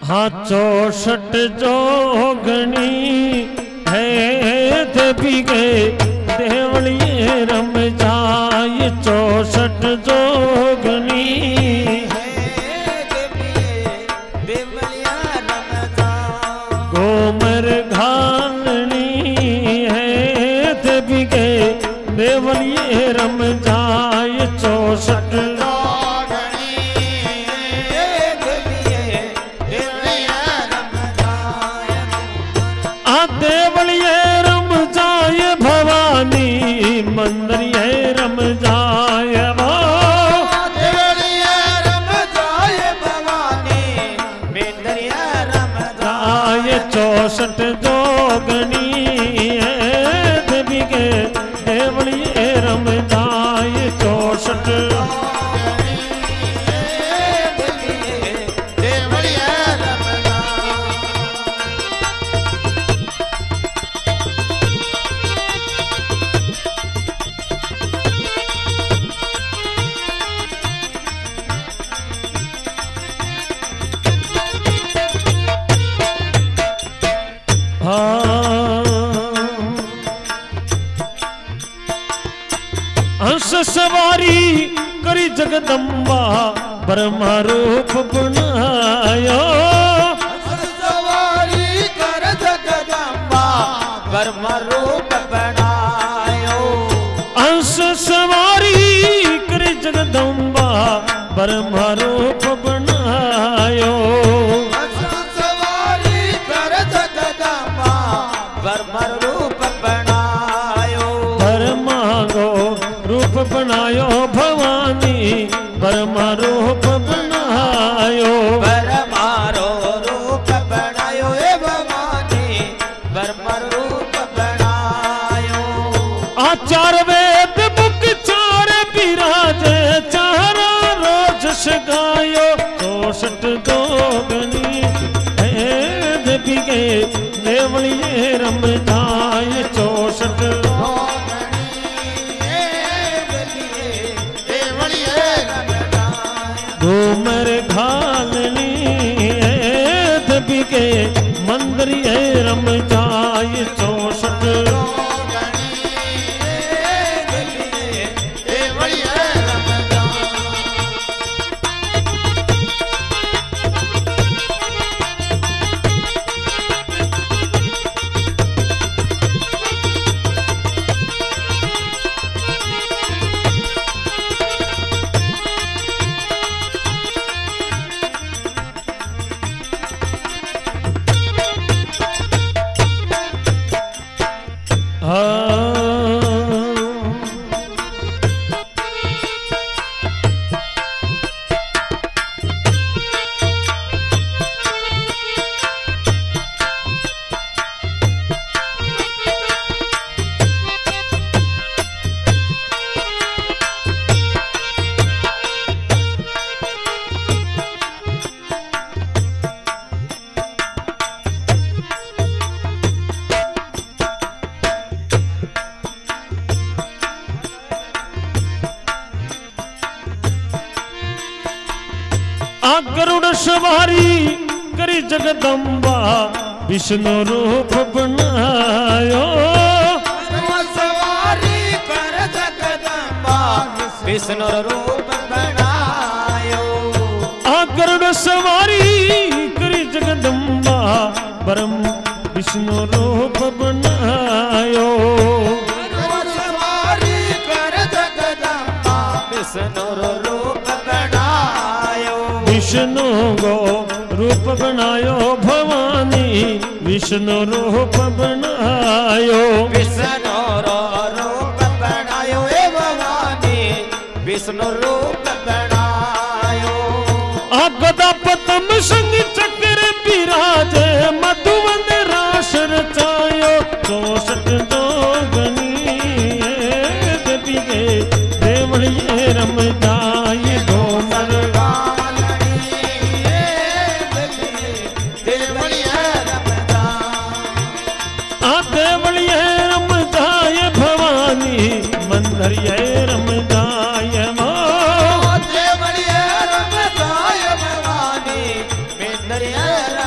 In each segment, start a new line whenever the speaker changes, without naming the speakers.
हाँ 64 जोगणी है देवी गए देवलिए रम जाए 64 जोगनी गोमर घालनी है देवी गए देवलिए रम जाए 64 देवलिए रम जाए भवानी मंदिरिए रम जाए वो
देवलिए रम जाए भवानी मंदिरिए रम जाए
64 जोगनी है देवी के देवलिए रम जाए 64 हंस सवारी करी जगदम्बा ब्रह्मा रूप बनायो
सवारी कर जगदम्बा ब्रह्मा रूप बनायो
हंस सवारी करी जगदम्बा ब्रह्मा रूप बनायो
सवारी कर जगदम्बा ब्रह्मा रूप बनायो
ब्रह्मा गो रूप बनायो भवानी ब्रह्मा रूप बनायो
ब्रह्मा रूप बनायो ए भवानी ब्रह्मा रूप बनायो
आचार वेद मुख चार विराजे चारा रोज सगायो 64 जोगनी है देवी के देवलिए रम जाए 64 घूमर घालनी है देवी के मंदिर है रम जाए 64 गरुड़ सवारी करी जगदम्बा विष्णु रूप बनायो
सवारी कर जगदम्बा विष्णु रूप बनायो
गरुड़ सवारी करी जगदम्बा ब्रह्म विष्णु रूप बनायो
सवारी कर जगदम्बा विष्णु रूप बनायो
विष्णु गो रूप बनायो भवानी विष्णु रूप बनायो
विष्णु रूप बनायो ए भवानी विष्णु रूप बनायो
गदा पद्म संग चक्र विराजे मधुवन रास रचायो 64 जोगनी देवी के देवलिए रम जाए घूमर देवलिए रम जाए भवानी मंदिरिए रम जाए
देवलिए रम जाए भवानी मंदिरिए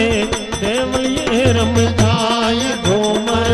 बिगे देवलिए रमदाय घूमर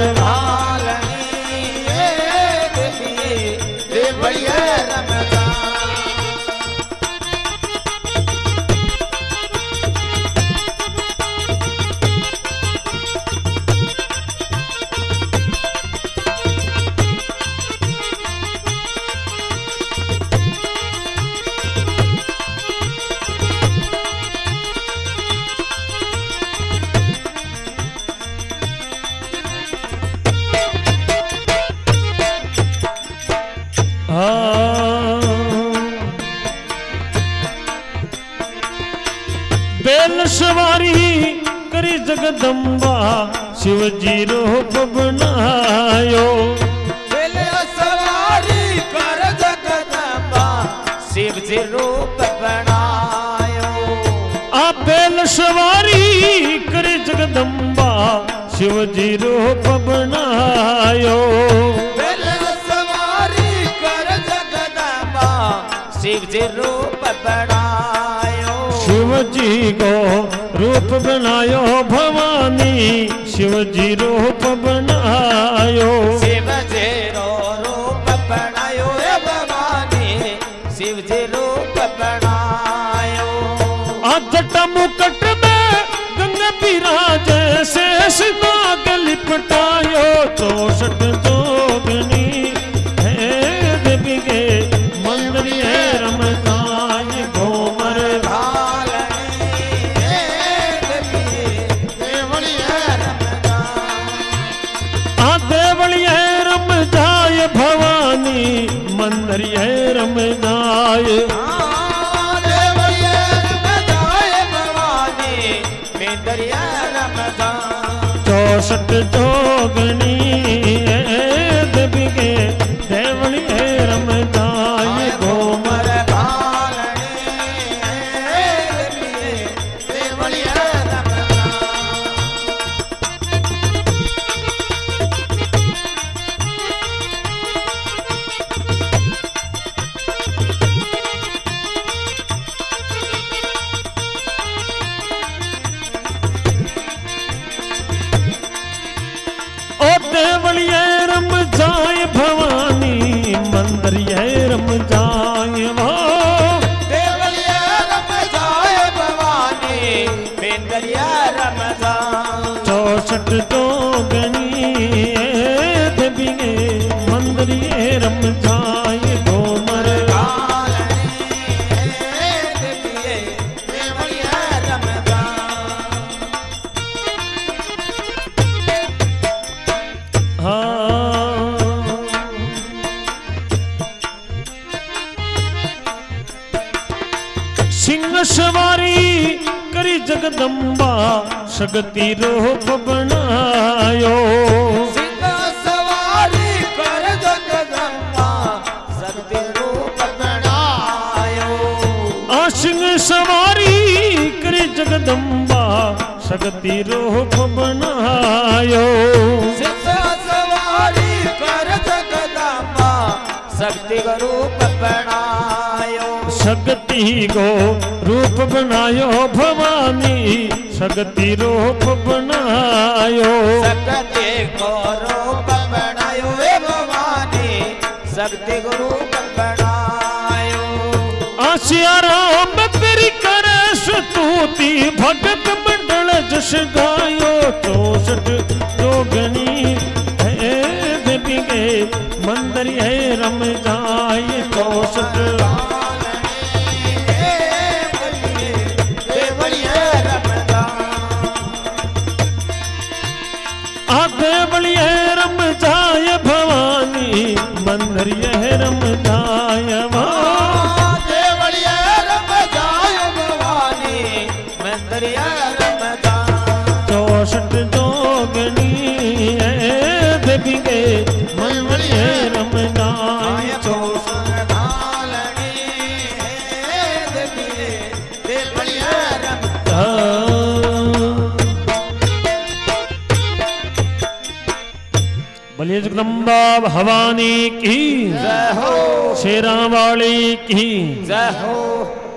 बेल सवारी करी जगदम्बा शिव जी रूप बनायो
बेल सवारी कर जगदम्बा शिव जी रूप बनायो
आ बेल सवारी करी जगदम्बा शिव जी रूप बनायो
बेल सवारी कर जगदम्बा शिव जी रूप बनायो
शिव जी को रूप बनायो भवानी शिव जी रूप बनायो
शिव जी रो रूप बनायो हे भवानी शिव जी रूप बनायो
जटा मुकट में गंगा बिराज शेष नाग लिपटायो 64 जोगनी है देवी के मंदिर है रमदाय घूमर रमदाय भवानी मंदिर है रमदाय
रमदाय भवानी मेंदरिया रमदान
64 जोगनी देवी के देवली है रमदाय घूमर देवलिए रमदाय भवानी मंदिर रमदाय वो
देवलिए रमदाय भवानी मेंदरिया रमदान
64 जोगनी देवी के मंदिर रमदाय घूमर सिंह सवारी करी जगदम्बा शक्ति रूप बनायो
सिंह सवारी कर जगदम्बा शक्ति रूप बनायो
सिंह सवारी करी जगदम्बा शक्ति रूप बनायो
सिंह सवारी कर जगदम्बा शक्ति रूप बनायो
शक्ति को रूप बनायो भवानी शक्ति रूप बनायो
शक्ति को रूप बनायो हे भवानी शक्ति को रूप बनायो
आसिया राम तेरी करे स्तुति भगत मंडल जस गायो 64 जोगनी है देवी के मंदिर है रमदाय 64 देवलिए रमदाय भवानी मंदिर यह रमदाय
देवलिए रमदाय भवानी मंदिर रमदान
64 जोगनी देवी के मंदिर रमदाय
64 देवलिए रमदान
बोलिए जगदम्बा भवानी की
जय हो
शेरा वाली की
जय हो।